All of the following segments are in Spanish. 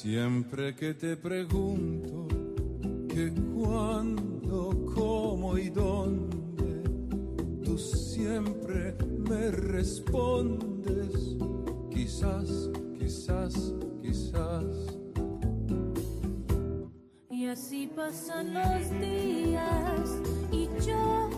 Siempre que te pregunto que cuándo, cómo y dónde, tú siempre me respondes, quizás, quizás, quizás. Y así pasan los días y yo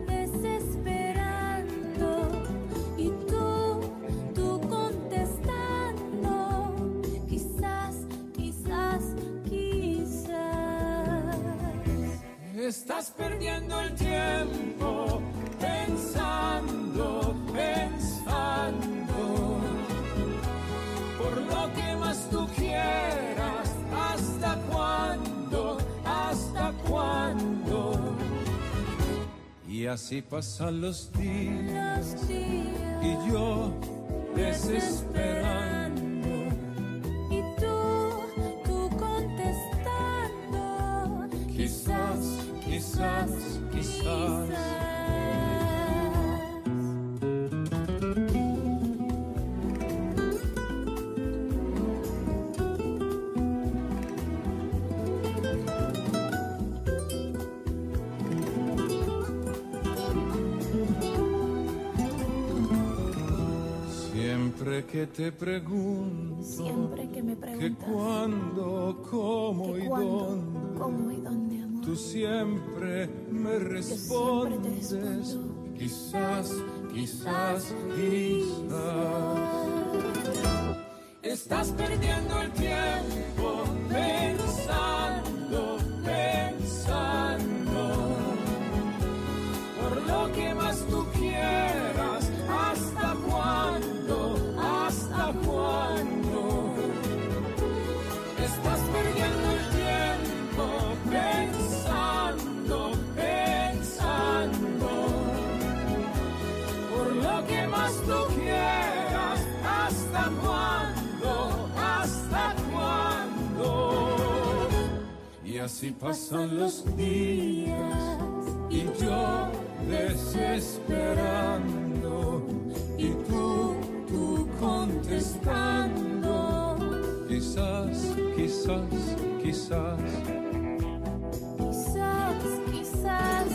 desesperando y tú contestando, quizás, quizás, quizás. Estás perdiendo el tiempo pensando, pensando, por lo que más tú quieras. ¿Hasta cuándo? ¿Hasta cuándo? Y así pasan los días y yo desesperando y tú contestando, quizás, quizás, quizás. Siempre que te pregunto, siempre que me preguntas que cuándo, cómo y dónde, cómo y dónde, amor, tú siempre me respondes, quizás, quizás, quizás. Estás perdiendo el tiempo pensando, pensando, por lo que más tú quieras. ¿Hasta cuándo? ¿Hasta cuándo? Estás perdiendo el tiempo pensando, pensando, por lo que más tú quieras. ¿Hasta cuándo? ¿Hasta cuándo? Y así pasan los días y yo desesperando y tú contestando, quizás, quizás, quizás. quizás, quizás,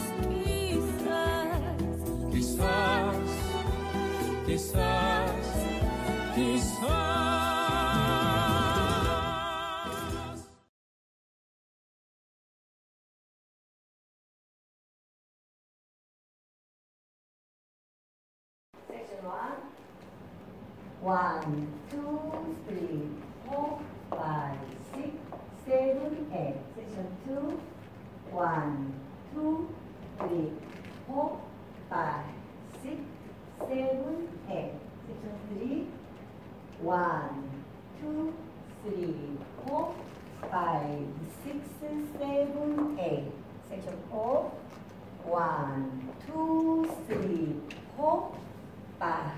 quizás, Quizás, quizás, quizás. Section 1, 2, 3, 4, 5, 6, 7, 8. Section 2, 1, 2, 3, 4, 5, 6, 7, 8. Section 3, 1, 2, 3, 4, 5, 6, 7, 8. Section 4, 1, 2, 3, 4, 5,